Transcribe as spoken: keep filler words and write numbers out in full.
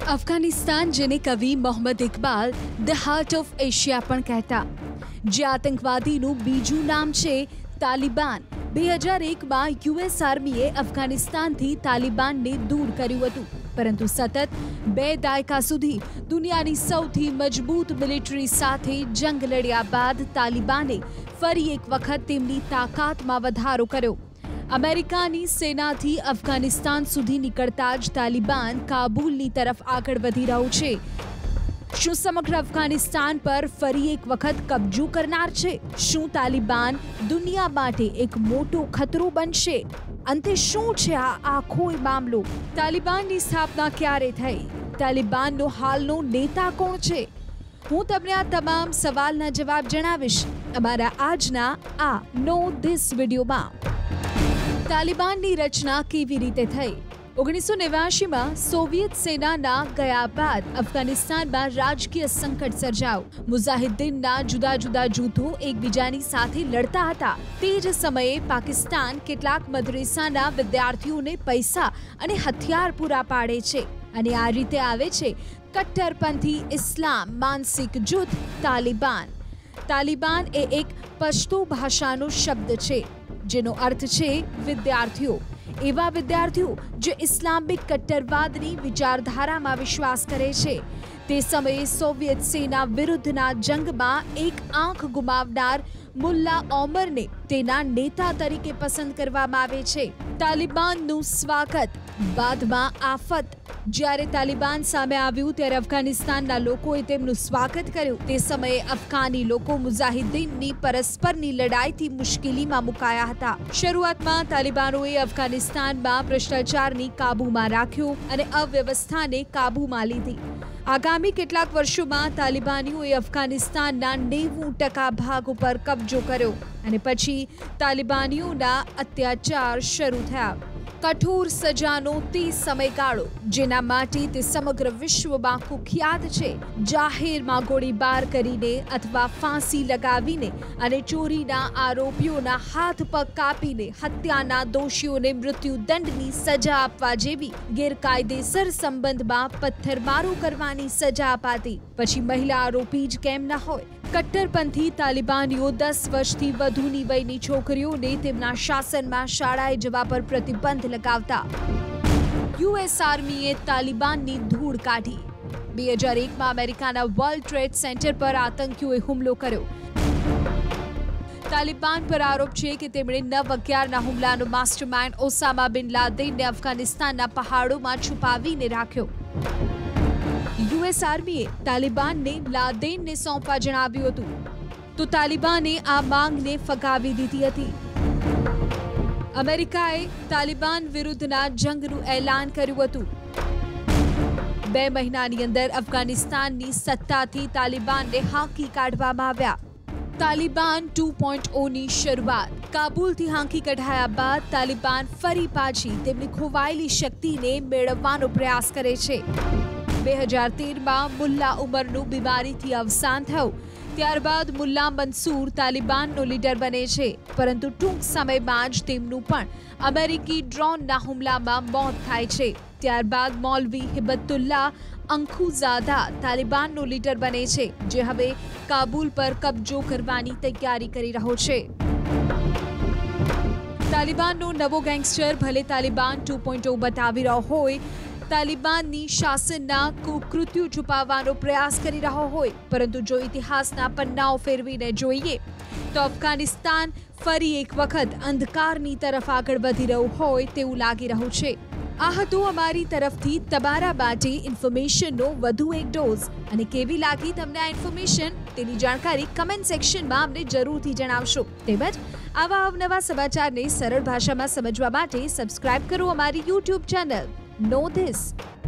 અફઘાનિસ્તાન જેને કવિ Mohammad Iqbal the heart of Asia પણ કહેતા, જે આતંકવાદીનું બીજું નામ છે તાલિબાન. બે હજાર એકમાં યુએસ આર્મીએ અફઘાનિસ્તાનથી તાલિબાનને દૂર કર્યું હતું, પરંતુ સતત બે દાયકા સુધી દુનિયાની સૌથી મજબૂત મિલિટરી સાથે જંગ લડ્યા બાદ તાલિબાને ફરી એક વખત તેમની તાકાતમાં વધારો કર્યો. અમેરિકાની સેનાથી અફઘાનિસ્તાન સુધી નીકળતા જ તાલિબાન કાબુલની તરફ આગળ વધી રહ્યું છે. શું સમગ્ર અફઘાનિસ્તાન પર ફરી એક વખત કબજો કરનાર છે? શું તાલિબાન દુનિયા માટે એક મોટો ખતરો બનશે? અંતે શું છે આ આખો મામલો? તાલિબાનની સ્થાપના ક્યારે થઈ? તાલિબાનનો હાલનો નેતા કોણ છે? હું તમને આ તમામ સવાલના જવાબ જણાવીશ અમારા આજના આ નો ધીસ વિડીયોમાં. તાલિબાનની રચના કેવી રીતે થઈ? ઓગણીસો નેવ્યાસીમાં સોવિયત સેનાના ગયા બાદ અફઘાનિસ્તાનમાં રાજકીય સંકટ સર્જાયું. મુજાહિદ્દીનના જુદા જુદા જૂથો એકબીજાની સાથે લડતા હતા. તે જ સમયે પાકિસ્તાન કેટલાક મદ્રેસાના વિદ્યાર્થીઓને પૈસા અને હથિયાર પૂરા પાડે છે, અને આ રીતે આવે છે કટ્ટરપંથી ઇસ્લામ માનસિક જૂથ તાલિબાન. તાલિબાન એ એક પશ્તો ભાષાનો શબ્દ છે, જેનો અર્થ છે વિદ્યાર્થીઓ. એવા વિદ્યાર્થીઓ જે ઇસ્લામિક કટ્ટરવાદની વિચારધારામાં વિશ્વાસ કરે છે. તે સમયે સોવિયત સેના વિરુદ્ધના જંગમાં એક આંખ ગુમાવનાર મુલ્લા ઓમરને તેના નેતા તરીકે પસંદ કરવામાં આવે છે. તાલિબાનનું સ્વાગત બાદમાં આફત. જ્યારે તાલિબાન સામે આવ્યું ત્યારે અફઘાનિસ્તાનના લોકોએ તેમનું સ્વાગત કર્યું. તે સમયે અફઘાની લોકો મુજાહિદ્દીનની પરસ્પરની લડાઈથી મુશ્કેલીમાં મુકાયા હતા. શરૂઆતમાં તાલિબાનોએ અફઘાનિસ્તાનમાં ભ્રષ્ટાચારને કાબૂમાં રાખ્યો અને અવ્યવસ્થાને કાબૂમાં લીધી. આગામી કેટલાક વર્ષોમાં તાલિબાનીઓએ અફઘાનિસ્તાનના નેવું ટકા ભાગ ઉપર કબજો કર્યો, અને પછી તાલિબાનીઓના અત્યાચાર શરૂ થયા. કઠોર સજાનો તે સમયગાળો જેના માટે તે સમગ્ર વિશ્વમાં કુખ્યાત છે. જાહેરમાં ગોળીબાર કરીને અથવા ફાંસી લગાવીને અને ચોરીના આરોપીઓના હાથ પગ કાપીને હત્યાના દોષીઓને મૃત્યુદંડની સજા આપવા જેવી ગેરકાયદેસર સંબંધમાં પથ્થરમારો કરવાની સજા અપાતી. પછી મહિલા આરોપી જ કેમ ન હોય? કટ્ટરપંથી તાલિબાનીઓ દસ વર્ષથી વધુની વયની છોકરીઓને તેમના શાસનમાં શાળાએ જવા પર પ્રતિબંધ લગાવતા. યુએસ આર્મીએ તાલિબાનની ધૂળ કાઢી. બે હજાર એકમાં અમેરિકાના વર્લ્ડ ટ્રેડ સેન્ટર પર આતંકીઓએ હુમલો કર્યો. તાલિબાન પર આરોપ છે કે તેમણે નવ અગિયારના હુમલાનો માસ્ટરમાઇન્ડ ઓસામા બિન લાદેનને અફઘાનિસ્તાનના પહાડોમાં છુપાવીને રાખ્યો. યુએસ આર્મીએ તાલિબાનને લાદેનને સોંપવા જણાવ્યું હતું, તો તાલિબાને આ માંગને ફગાવી દીધી હતી. અમેરિકાએ તાલિબાન વિરુદ્ધના જંગનું એલાન કર્યું હતું. બે મહિનાની અંદર અફઘાનિસ્તાનની સત્તાથી તાલિબાનને હાંકી કાઢવામાં આવ્યા. તાલિબાન ટુ પોઈન્ટ ઓની શરૂઆત. કાબુલથી હાંકી કઢાયા બાદ તાલિબાન ફરી પાછી તેમની ખોવાયેલી શક્તિને મેળવવાનો પ્રયાસ કરે છે. બે હજાર તેરમાં મુલ્લા ઉમરનું બીમારીથી અવસાન થયું. ત્યારબાદ મુલ્લા મંસૂર તાલિબાનનો લીડર બને છે, પરંતુ ટૂંક સમયમાં જ તેમનું પણ અમેરિકી ડ્રોનના હુમલામાં મોત થાય છે. ત્યારબાદ મૌલવી હિબતુલ્લાહ અંખુઝાદા તાલિબાનનો લીડર બને છે, જે હવે કાબુલ પર કબજો કરવાની તૈયારી કરી રહ્યો છે. તાલિબાનનો નવો ગેંગસ્ટર ભલે તાલિબાન ટુ પોઈન્ટ ઓ બતાવી રહ્યો હોય, તાલિબાનની શાસનના કુકૃત્યો છુપાવવાનો પ્રયાસ કરી રહ્યો હોય, પરંતુ જો ઇતિહાસના પન્નાઓ ફેરવીને જોઈએ તો અફઘાનિસ્તાન ફરી એક વખત અંધકારની તરફ આગળ વધી રહ્યું હોય તેવું લાગી રહ્યું છે. આ હતું અમારી તરફથી તમારા માટે ઇન્ફોર્મેશનનો વધુ એક ડોઝ. અને કેવી લાગી તમને આ ઇન્ફોર્મેશન તેની જાણકારી કમેન્ટ સેક્શનમાં અમને જરૂરથી જણાવશો. તેમજ આવા અવનવા સમાચારને સરળ ભાષામાં સમજવા માટે સબસ્ક્રાઇબ કરો અમારી યુટ્યુબ ચેનલ નો ધીસ.